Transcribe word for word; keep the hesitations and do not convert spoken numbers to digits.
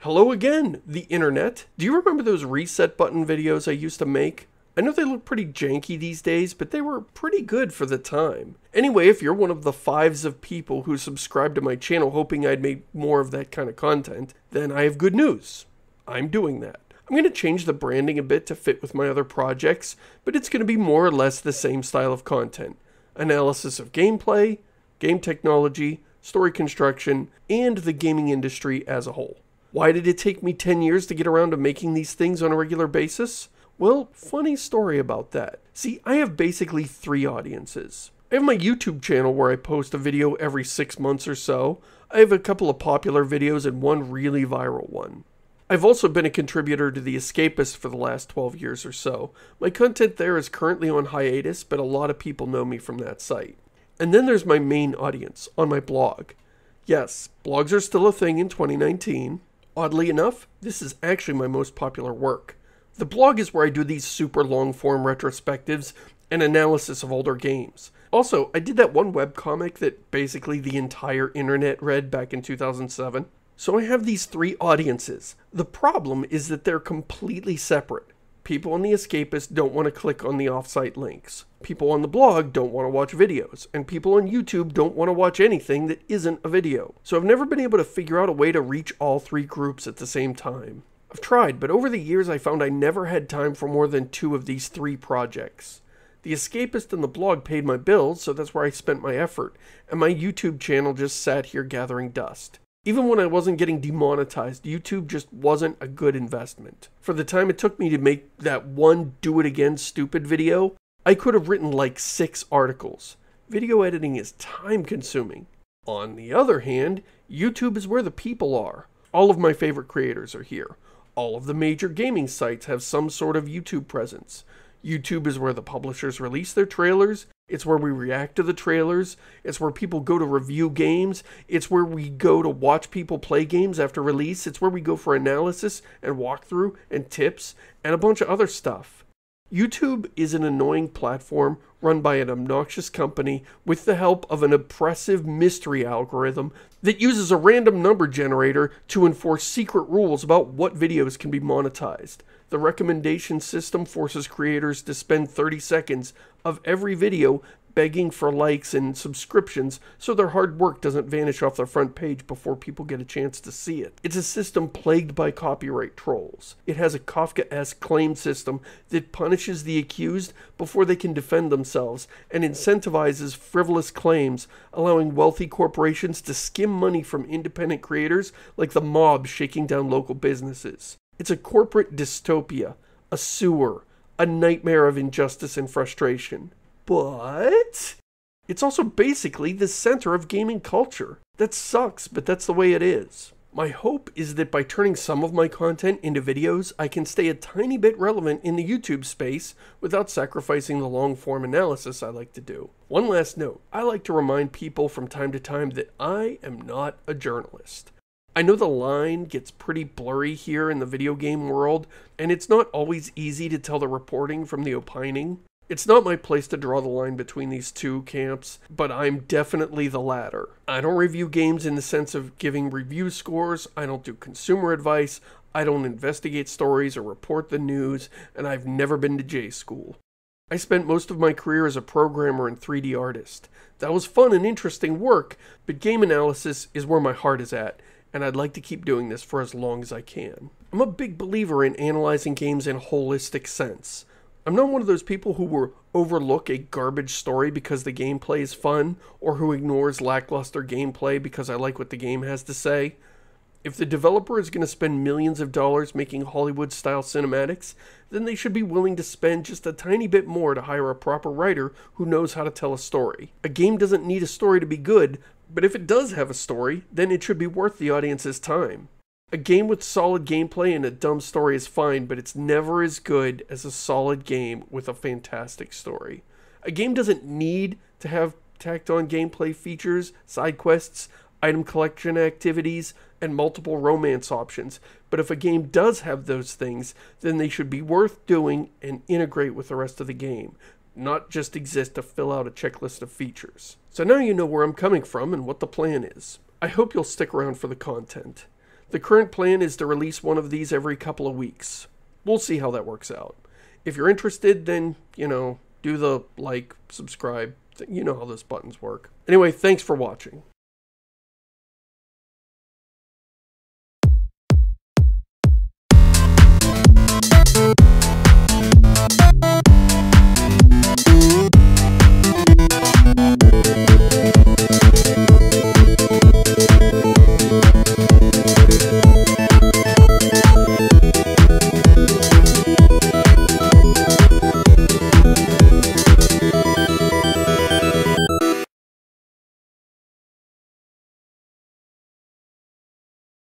Hello again, the internet. Do you remember those reset button videos I used to make? I know they look pretty janky these days, but they were pretty good for the time. Anyway, if you're one of the fives of people who subscribe to my channel hoping I'd make more of that kind of content, then I have good news. I'm doing that. I'm going to change the branding a bit to fit with my other projects, but it's going to be more or less the same style of content. Analysis of gameplay, game technology, story construction, and the gaming industry as a whole. Why did it take me ten years to get around to making these things on a regular basis? Well, funny story about that. See, I have basically three audiences. I have my YouTube channel where I post a video every six months or so. I have a couple of popular videos and one really viral one. I've also been a contributor to The Escapist for the last twelve years or so. My content there is currently on hiatus, but a lot of people know me from that site. And then there's my main audience on my blog. Yes, blogs are still a thing in twenty nineteen. Oddly enough, this is actually my most popular work. The blog is where I do these super long-form retrospectives and analysis of older games. Also, I did that one webcomic that basically the entire internet read back in two thousand seven. So I have these three audiences. The problem is that they're completely separate. People on The Escapist don't want to click on the off-site links. People on the blog don't want to watch videos. And people on YouTube don't want to watch anything that isn't a video. So I've never been able to figure out a way to reach all three groups at the same time. I've tried, but over the years I found I never had time for more than two of these three projects. The Escapist and the blog paid my bills, so that's where I spent my effort. And my YouTube channel just sat here gathering dust. Even when I wasn't getting demonetized, YouTube just wasn't a good investment. For the time it took me to make that one do it again stupid video, I could have written like six articles. Video editing is time consuming. On the other hand, YouTube is where the people are. All of my favorite creators are here. All of the major gaming sites have some sort of YouTube presence. YouTube is where the publishers release their trailers. It's where we react to the trailers. It's where people go to review games. It's where we go to watch people play games after release. It's where we go for analysis and walkthrough and tips and a bunch of other stuff. YouTube is an annoying platform run by an obnoxious company with the help of an oppressive mystery algorithm that uses a random number generator to enforce secret rules about what videos can be monetized. The recommendation system forces creators to spend thirty seconds of every video begging for likes and subscriptions so their hard work doesn't vanish off the front page before people get a chance to see it. It's a system plagued by copyright trolls. It has a Kafka-esque claim system that punishes the accused before they can defend themselves and incentivizes frivolous claims, allowing wealthy corporations to skim money from independent creators like the mob shaking down local businesses. It's a corporate dystopia, a sewer, a nightmare of injustice and frustration. But it's also basically the center of gaming culture. That sucks, but that's the way it is. My hope is that by turning some of my content into videos, I can stay a tiny bit relevant in the YouTube space without sacrificing the long-form analysis I like to do. One last note, I like to remind people from time to time that I am not a journalist. I know the line gets pretty blurry here in the video game world, and it's not always easy to tell the reporting from the opining. It's not my place to draw the line between these two camps, but I'm definitely the latter. I don't review games in the sense of giving review scores, I don't do consumer advice, I don't investigate stories or report the news, and I've never been to J school. I spent most of my career as a programmer and three D artist. That was fun and interesting work, but game analysis is where my heart is at, and I'd like to keep doing this for as long as I can. I'm a big believer in analyzing games in a holistic sense. I'm not one of those people who will overlook a garbage story because the gameplay is fun, or who ignores lackluster gameplay because I like what the game has to say. If the developer is going to spend millions of dollars making Hollywood-style cinematics, then they should be willing to spend just a tiny bit more to hire a proper writer who knows how to tell a story. A game doesn't need a story to be good, but if it does have a story, then it should be worth the audience's time. A game with solid gameplay and a dumb story is fine, but it's never as good as a solid game with a fantastic story. A game doesn't need to have tacked on gameplay features, side quests, item collection activities, and multiple romance options, but if a game does have those things, then they should be worth doing and integrate with the rest of the game, not just exist to fill out a checklist of features. So now you know where I'm coming from and what the plan is. I hope you'll stick around for the content. The current plan is to release one of these every couple of weeks. We'll see how that works out. If you're interested, then, you know, do the like, subscribe. You know how those buttons work. Anyway, thanks for watching.